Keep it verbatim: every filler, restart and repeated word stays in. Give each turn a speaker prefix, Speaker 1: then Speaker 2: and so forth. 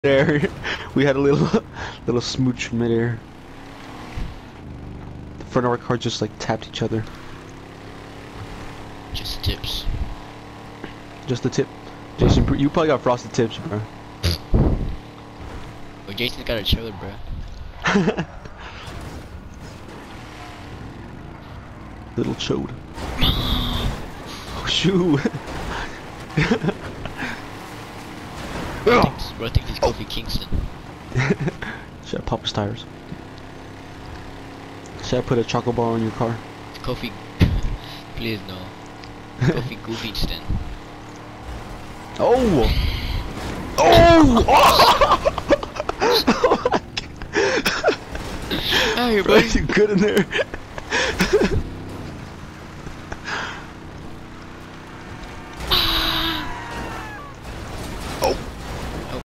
Speaker 1: There, we had a little, little smooch midair. The front of our car just like tapped each other.
Speaker 2: Just tips.
Speaker 1: Just the tip. Jason, you probably got frosted tips, bro.
Speaker 2: Well, Jason's got a chiller, bro.
Speaker 1: Little chode. Oh shoot.
Speaker 2: Bro, I think, bro, I think he's Kofi Kingston.
Speaker 1: Should I pop his tires? Should I put a chocolate bar on your car?
Speaker 2: Kofi, please no. Kofi Goofingston.
Speaker 1: Oh! Oh! Oh!
Speaker 2: Hey,
Speaker 1: Bro,
Speaker 2: buddy.
Speaker 1: you good in there?